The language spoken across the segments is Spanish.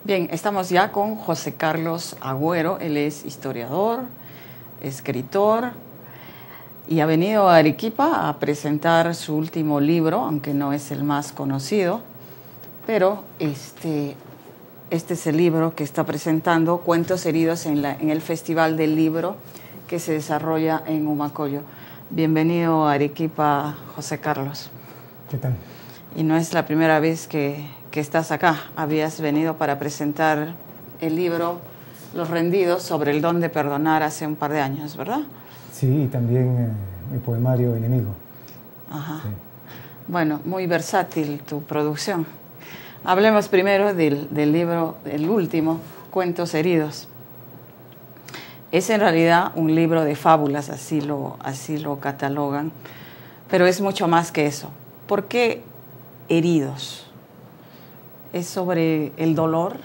Bien, estamos ya con José Carlos Agüero. Él es historiador, escritor y ha venido a Arequipa a presentar su último libro, aunque no es el más conocido, pero este es el libro que está presentando, Cuentos Heridos, en el Festival del Libro que se desarrolla en Humacoyo. Bienvenido a Arequipa, José Carlos. ¿Qué tal? Y no es la primera vez que estás acá. Habías venido para presentar el libro Los Rendidos, sobre el don de perdonar, hace un par de años, ¿verdad? Sí, y también mi poemario Enemigo. Ajá. Sí. Bueno, muy versátil tu producción. Hablemos primero del libro, el último, Cuentos Heridos. Es en realidad un libro de fábulas, así lo catalogan, pero es mucho más que eso. ¿Por qué heridos? ¿Es sobre el dolor?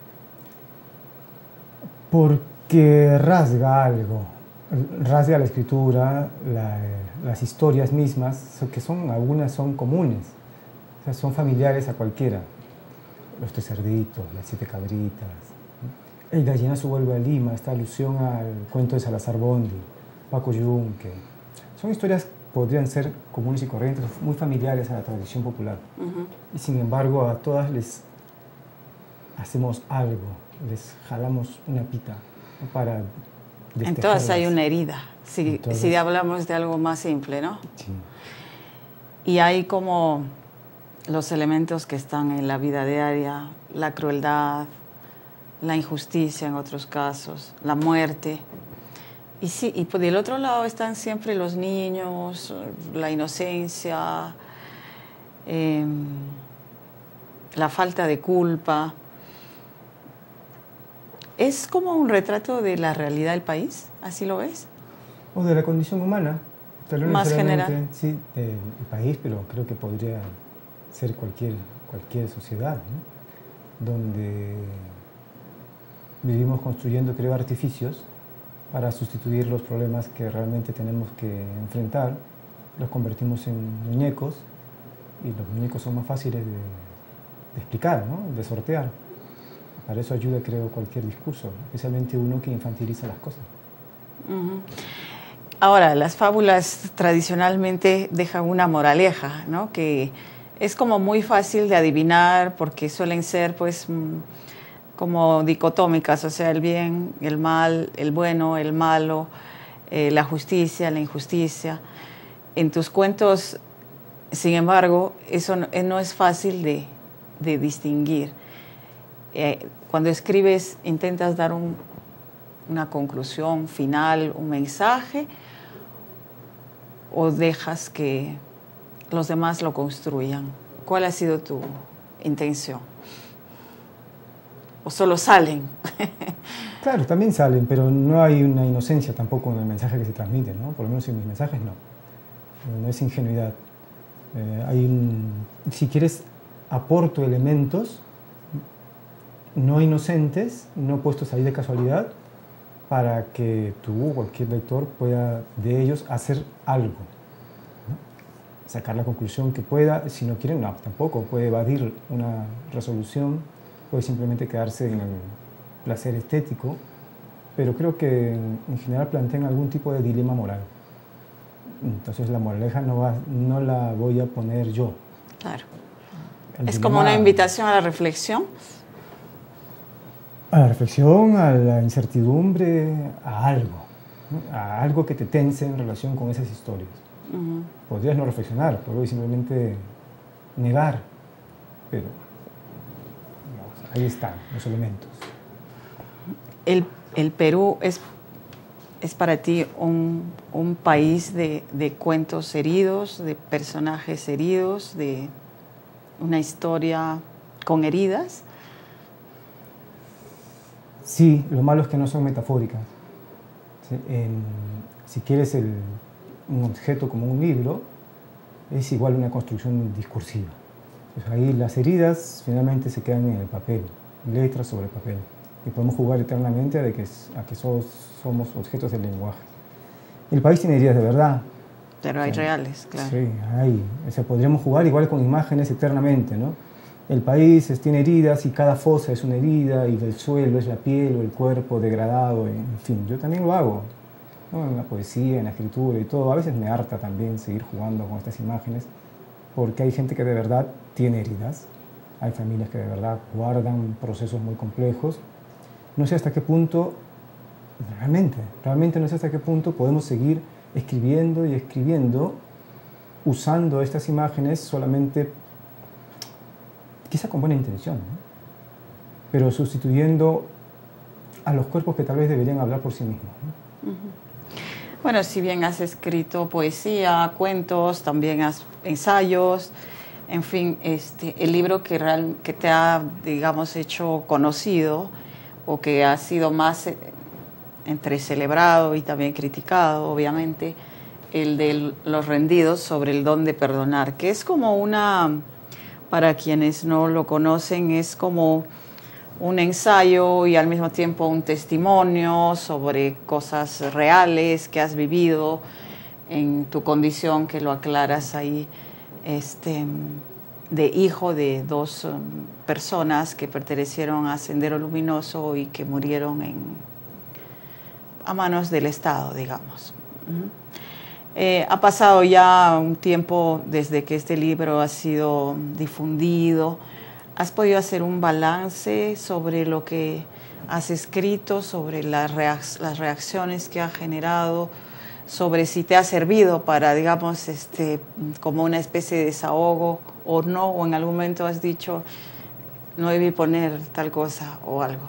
Porque rasga algo, rasga la escritura, las historias mismas, que algunas son comunes, o sea, son familiares a cualquiera. Los tres cerditos, las 7 cabritas, el gallinazo vuelve a Lima, esta alusión al cuento de Salazar Bondi, Paco Yunque. Son historias que podrían ser comunes y corrientes, muy familiares a la tradición popular. Y sin embargo, a todas les hacemos algo, les jalamos una pita para despejarlas. En todas hay una herida, si hablamos de algo más simple, ¿no? Sí. Y hay como los elementos que están en la vida diaria, la crueldad, la injusticia en otros casos, la muerte. Y sí, y por del otro lado están siempre los niños, la inocencia, la falta de culpa. ¿Es como un retrato de la realidad del país? ¿Así lo ves? O de la condición humana. Tal vez más general. Sí, del país, pero creo que podría ser cualquier sociedad, ¿no? Donde vivimos construyendo, creo, artificios para sustituir los problemas que realmente tenemos que enfrentar. Los convertimos en muñecos y los muñecos son más fáciles de explicar, ¿no? De sortear. Para eso ayuda, creo, cualquier discurso, especialmente uno que infantiliza las cosas. Ahora, las fábulas tradicionalmente dejan una moraleja, ¿no? Que es como muy fácil de adivinar porque suelen ser, pues, como dicotómicas, o sea, el bien, el mal, el bueno, el malo, la justicia, la injusticia. En tus cuentos, sin embargo, eso no es fácil de distinguir. Cuando escribes, intentas dar una conclusión final, un mensaje, o dejas que los demás lo construyan. ¿Cuál ha sido tu intención? ¿O solo salen? Claro, también salen, pero no hay una inocencia tampoco en el mensaje que se transmite, ¿no? Por lo menos en mis mensajes no. No es ingenuidad. Si quieres, aporto elementos no inocentes, no puestos ahí de casualidad, para que tú o cualquier lector pueda de ellos hacer algo, ¿no? Sacar la conclusión que pueda. Si no quieren, no, tampoco. Puede evadir una resolución, puede simplemente quedarse en el placer estético, pero creo que en general plantean algún tipo de dilema moral. Entonces la moraleja no la voy a poner yo. Claro. Es como una invitación a la reflexión. A la reflexión, a la incertidumbre, a algo, ¿no? A algo que te tense en relación con esas historias. Podrías no reflexionar, podrías simplemente negar, pero digamos, ahí están los elementos. El Perú es para ti un país de cuentos heridos, de personajes heridos, de una historia con heridas. Sí, lo malo es que no son metafóricas. Si quieres un objeto como un libro, es igual una construcción discursiva. Pues ahí las heridas finalmente se quedan en el papel, letras sobre papel. Y podemos jugar eternamente a que somos objetos del lenguaje. El país tiene heridas de verdad. Pero hay reales, claro. Sí, hay. O sea, podríamos jugar igual con imágenes eternamente, ¿no? el país tiene heridas y cada fosa es una herida y el suelo es la piel o el cuerpo degradado, en fin, yo también lo hago, ¿no? En la poesía, en la escritura y todo. A veces me harta también seguir jugando con estas imágenes porque hay gente que de verdad tiene heridas, hay familias que de verdad guardan procesos muy complejos. No sé hasta qué punto, realmente no sé hasta qué punto podemos seguir escribiendo y escribiendo usando estas imágenes solamente, quizá con buena intención, ¿no? Pero sustituyendo a los cuerpos que tal vez deberían hablar por sí mismos, ¿no? Bueno, si bien has escrito poesía, cuentos, también has ensayos, en fin, el libro que te ha, digamos, hecho conocido o que ha sido más entre celebrado y también criticado, obviamente, el de Los rendidos, sobre el don de perdonar, que es como para quienes no lo conocen, es como un ensayo y al mismo tiempo un testimonio sobre cosas reales que has vivido en tu condición, que lo aclaras ahí, de hijo de dos personas que pertenecieron a Sendero Luminoso y que murieron a manos del Estado, digamos. Ha pasado ya un tiempo desde que este libro ha sido difundido. ¿Has podido hacer un balance sobre lo que has escrito, sobre las reacciones que ha generado, sobre si te ha servido para, digamos, como una especie de desahogo o no, o en algún momento has dicho, no debí poner tal cosa o algo?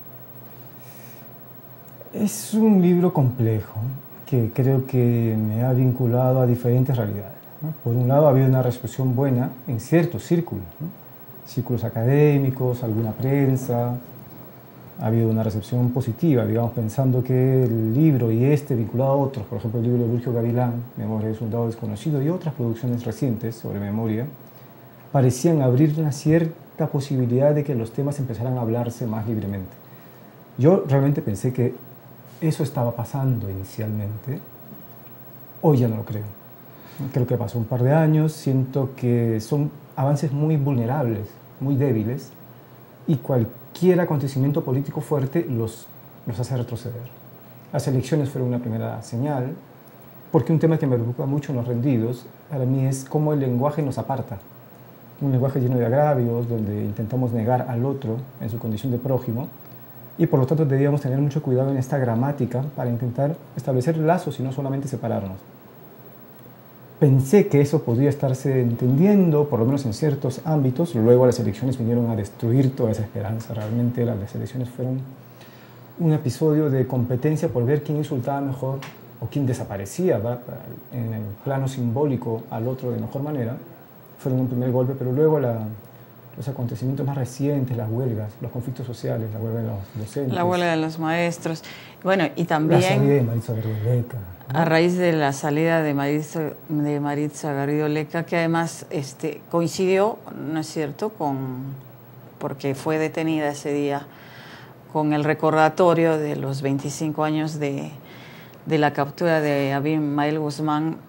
Es un libro complejo que creo que me ha vinculado a diferentes realidades, ¿no? Por un lado, ha habido una recepción buena en ciertos círculos, ¿no? Círculos académicos, alguna prensa. Ha habido una recepción positiva, digamos, pensando que el libro y vinculado a otros, por ejemplo, el libro de Virgilio Gavilán, Memoria de un soldado desconocido, y otras producciones recientes sobre memoria, parecían abrir una cierta posibilidad de que los temas empezaran a hablarse más libremente. Yo realmente pensé que eso estaba pasando inicialmente. Hoy ya no lo creo. Creo que pasó un par de años, siento que son avances muy vulnerables, muy débiles, y cualquier acontecimiento político fuerte los hace retroceder. Las elecciones fueron una primera señal, porque un tema que me preocupa mucho en Los rendidos, para mí, es cómo el lenguaje nos aparta. Un lenguaje lleno de agravios, donde intentamos negar al otro en su condición de prójimo, y por lo tanto debíamos tener mucho cuidado en esta gramática para intentar establecer lazos y no solamente separarnos. Pensé que eso podía estarse entendiendo, por lo menos en ciertos ámbitos. Luego las elecciones vinieron a destruir toda esa esperanza. Realmente las elecciones fueron un episodio de competencia por ver quién insultaba mejor o quién desaparecía, ¿verdad?, en el plano simbólico al otro de mejor manera. Fueron un primer golpe, pero luego los acontecimientos más recientes, las huelgas, los conflictos sociales, la huelga de los docentes. La huelga de los maestros. Bueno, y también... La salida de Maritza Garrido Leca, ¿no? A raíz de la salida de Maritza Garrido Leca, que además coincidió, ¿no es cierto?, porque fue detenida ese día, con el recordatorio de los 25 años de la captura de Abimael Guzmán.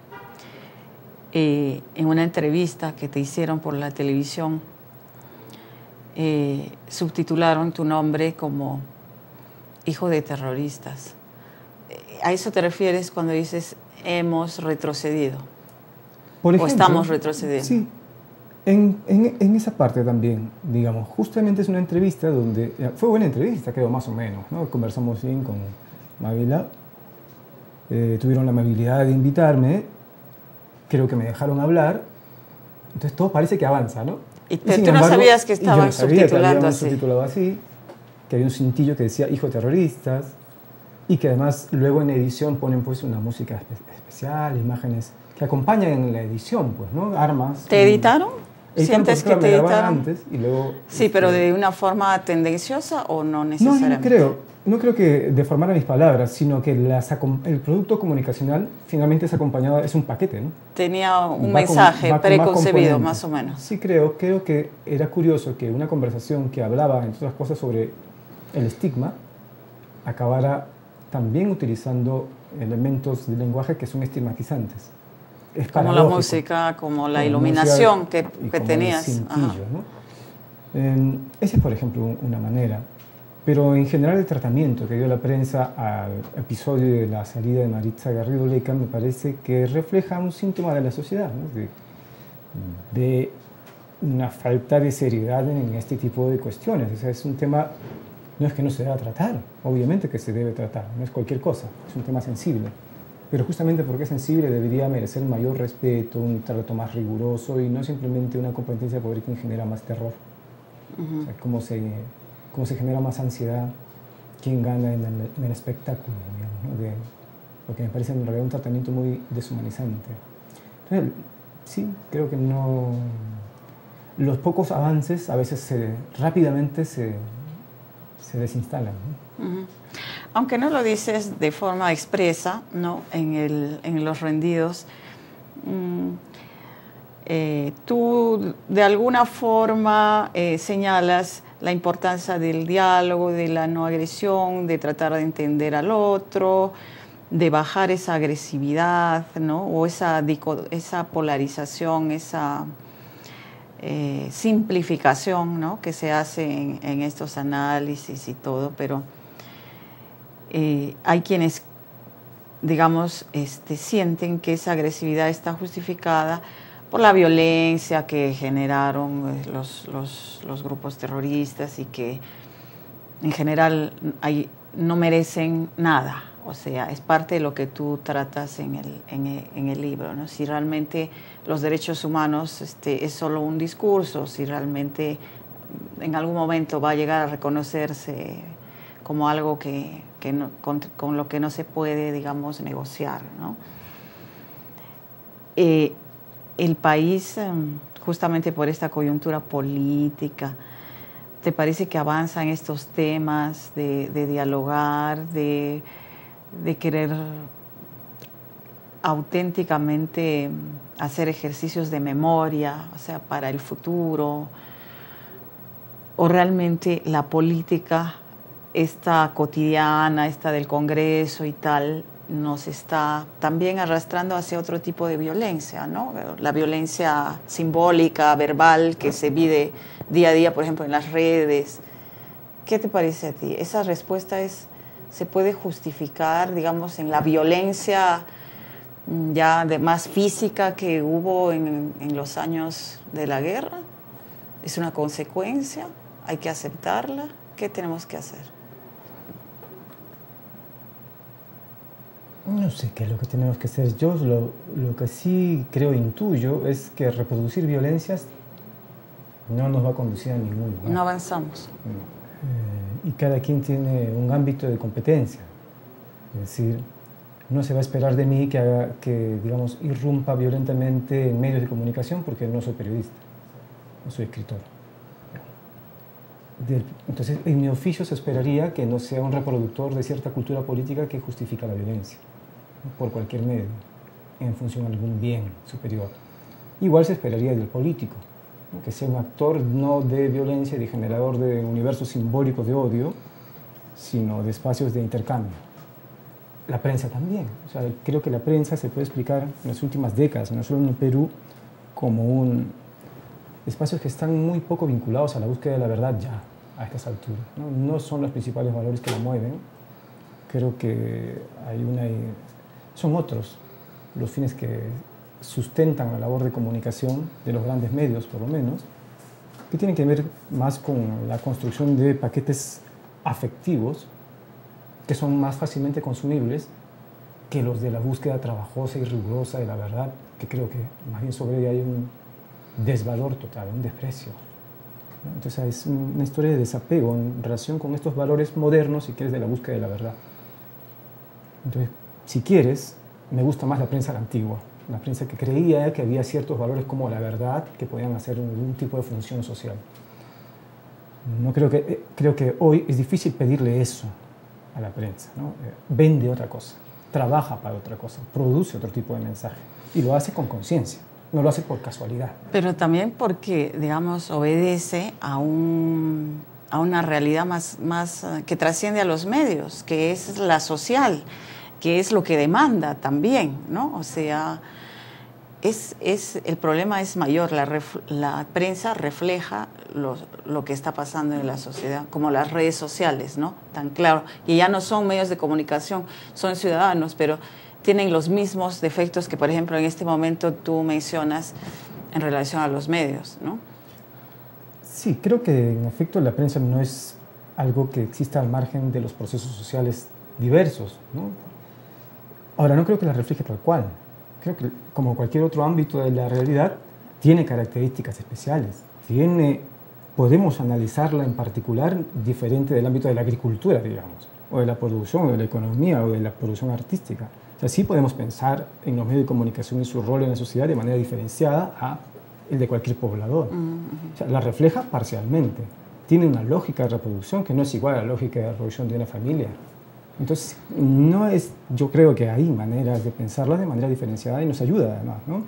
En una entrevista que te hicieron por la televisión, subtitularon tu nombre como hijo de terroristas. ¿A eso te refieres cuando dices hemos retrocedido? Por ejemplo, ¿O estamos retrocediendo? Sí, en esa parte también, digamos, justamente es una entrevista donde, fue buena entrevista, creo, más o menos, ¿no? Conversamos bien con Mávila, tuvieron la amabilidad de invitarme, creo que me dejaron hablar, entonces todo parece que avanza, ¿no? Pero tú no sabías que estaban subtitulando así. Subtitulado así, que había un cintillo que decía hijo de terroristas, y que además luego en edición ponen pues una música especial, imágenes que acompañan en la edición, pues, ¿no? Armas. ¿Te editaron? ¿Sientes que te editaron? Antes y luego, sí, pero de una forma tendenciosa o no necesariamente. No creo que deformara mis palabras, sino que el producto comunicacional finalmente es acompañado, es un paquete, ¿no? Tenía un mensaje preconcebido, más o menos. Sí, creo que era curioso que una conversación que hablaba, entre otras cosas, sobre el estigma, acabara también utilizando elementos de lenguaje que son estigmatizantes. Es como la música, como la iluminación que tenías. Cintillo, ¿no? Esa es, por ejemplo, una manera. Pero en general el tratamiento que dio la prensa al episodio de la salida de Maritza Garrido Leca me parece que refleja un síntoma de la sociedad, ¿no? de una falta de seriedad en este tipo de cuestiones. O sea, es un tema, no es que no se deba tratar, obviamente que se debe tratar, no es cualquier cosa, es un tema sensible. Pero justamente porque es sensible debería merecer mayor respeto, un trato más riguroso y no simplemente una competencia por ver quién genera más terror. O sea, cómo se genera más ansiedad, quién gana en el espectáculo, digamos, ¿no? Porque me parece en realidad un tratamiento muy deshumanizante. Entonces, sí, creo que no... Los pocos avances a veces rápidamente se desinstalan, ¿no? Aunque no lo dices de forma expresa, ¿no? En los rendidos, tú de alguna forma señalas la importancia del diálogo, de la no agresión, de tratar de entender al otro, de bajar esa agresividad, ¿no? O esa polarización, esa simplificación, ¿no? Que se hace en estos análisis y todo, pero hay quienes, digamos, sienten que esa agresividad está justificada por la violencia que generaron los grupos terroristas y que en general no merecen nada. O sea, es parte de lo que tú tratas en el libro, ¿no? Si realmente los derechos humanos es solo un discurso, si realmente en algún momento va a llegar a reconocerse como algo con lo que no se puede, digamos, negociar, ¿no? El país, justamente por esta coyuntura política, ¿te parece que avanza en estos temas de dialogar, de querer auténticamente hacer ejercicios de memoria, o sea, para el futuro? ¿O realmente la política, esta cotidiana, esta del Congreso y tal, nos está también arrastrando hacia otro tipo de violencia, ¿no? La violencia simbólica, verbal, que se vive día a día, por ejemplo, en las redes. ¿Qué te parece a ti? ¿Esa respuesta se puede justificar, digamos, en la violencia ya más física que hubo en los años de la guerra? ¿Es una consecuencia? ¿Hay que aceptarla? ¿Qué tenemos que hacer? No sé qué es lo que tenemos que hacer. Yo lo que sí creo, intuyo, es que reproducir violencias no nos va a conducir a ningún lugar. No avanzamos. Y cada quien tiene un ámbito de competencia. Es decir, no se va a esperar de mí que digamos, irrumpa violentamente en medios de comunicación porque no soy periodista, no soy escritor. Entonces, en mi oficio se esperaría que no sea un reproductor de cierta cultura política que justifica la violencia, ¿no? Por cualquier medio, en función de algún bien superior. Igual se esperaría del político, ¿no? Que sea un actor no de violencia, de generador de universos simbólicos de odio, sino de espacios de intercambio. La prensa también. O sea, creo que la prensa se puede explicar en las últimas décadas, no solo en el Perú, como espacios que están muy poco vinculados a la búsqueda de la verdad ya, a estas alturas, ¿no? No son los principales valores que la mueven. Creo que son otros los fines que sustentan la labor de comunicación de los grandes medios, por lo menos, que tienen que ver más con la construcción de paquetes afectivos que son más fácilmente consumibles que los de la búsqueda trabajosa y rigurosa de la verdad, que creo que más bien sobre ella hay un desvalor total, un desprecio. Entonces es una historia de desapego en relación con estos valores modernos, si quieres, de la búsqueda de la verdad. Entonces, si quieres, me gusta más la prensa antigua, la prensa que creía que había ciertos valores como la verdad que podían hacer algún tipo de función social. Creo que hoy es difícil pedirle eso a la prensa, ¿no? Vende otra cosa, trabaja para otra cosa, produce otro tipo de mensaje y lo hace con conciencia. No lo hace por casualidad. Pero también porque, digamos, obedece a una realidad más que trasciende a los medios, que es la social, que es lo que demanda también, ¿no? O sea, el problema es mayor. La prensa refleja lo que está pasando en la sociedad, como las redes sociales, ¿no? Tan claro. Y ya no son medios de comunicación, son ciudadanos, pero tienen los mismos defectos que, por ejemplo, en este momento tú mencionas en relación a los medios, ¿no? Sí, creo que en efecto la prensa no es algo que exista al margen de los procesos sociales diversos, ¿no? Ahora, no creo que la refleje tal cual. Creo que, como cualquier otro ámbito de la realidad, tiene características especiales. Podemos analizarla en particular diferente del ámbito de la agricultura, digamos, o de la producción, o de la economía, o de la producción artística. O sea, sí podemos pensar en los medios de comunicación y su rol en la sociedad de manera diferenciada a el de cualquier poblador. O sea, la refleja parcialmente. Tiene una lógica de reproducción que no es igual a la lógica de reproducción de una familia. Entonces, yo creo que hay maneras de pensarlas de manera diferenciada y nos ayuda además, ¿no?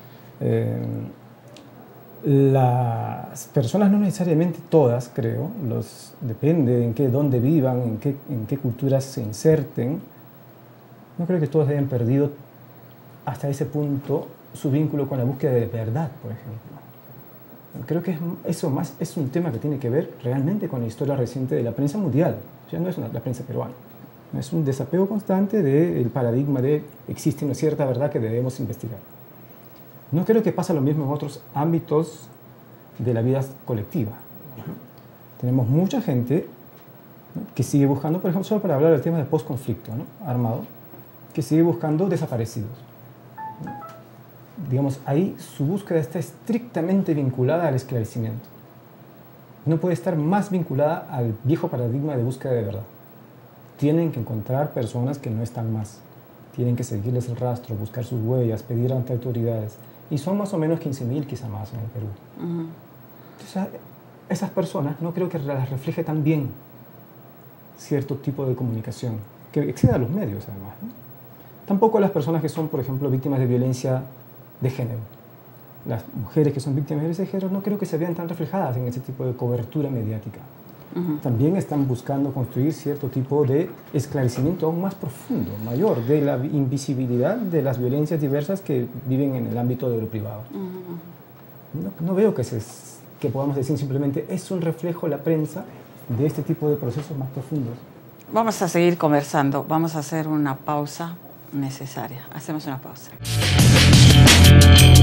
Las personas no necesariamente todas, creo, depende de dónde vivan, en qué culturas se inserten. No creo que todos hayan perdido hasta ese punto su vínculo con la búsqueda de verdad, por ejemplo. Creo que eso más es un tema que tiene que ver realmente con la historia reciente de la prensa mundial, o sea, no es la prensa peruana. Es un desapego constante del paradigma de existe una cierta verdad que debemos investigar. No creo que pasa lo mismo en otros ámbitos de la vida colectiva. Tenemos mucha gente, ¿no?, que sigue buscando, por ejemplo, solo para hablar del tema del post-conflicto, ¿no?, armado, que sigue buscando desaparecidos. Digamos, ahí su búsqueda está estrictamente vinculada al esclarecimiento. No puede estar más vinculada al viejo paradigma de búsqueda de verdad. Tienen que encontrar personas que no están más. Tienen que seguirles el rastro, buscar sus huellas, pedir ante autoridades. Y son más o menos 15.000, quizá más, en el Perú. Entonces, esas personas no creo que las refleje tan bien cierto tipo de comunicación, que exceda a los medios, además, ¿no? Tampoco las personas que son, por ejemplo, víctimas de violencia de género. Las mujeres que son víctimas de violencia de género no creo que se vean tan reflejadas en ese tipo de cobertura mediática. También están buscando construir cierto tipo de esclarecimiento aún más profundo, mayor, de la invisibilidad de las violencias diversas que viven en el ámbito de lo privado. No veo que podamos decir simplemente es un reflejo la prensa de este tipo de procesos más profundos. Vamos a seguir conversando, vamos a hacer una pausa necesaria. Hacemos una pausa.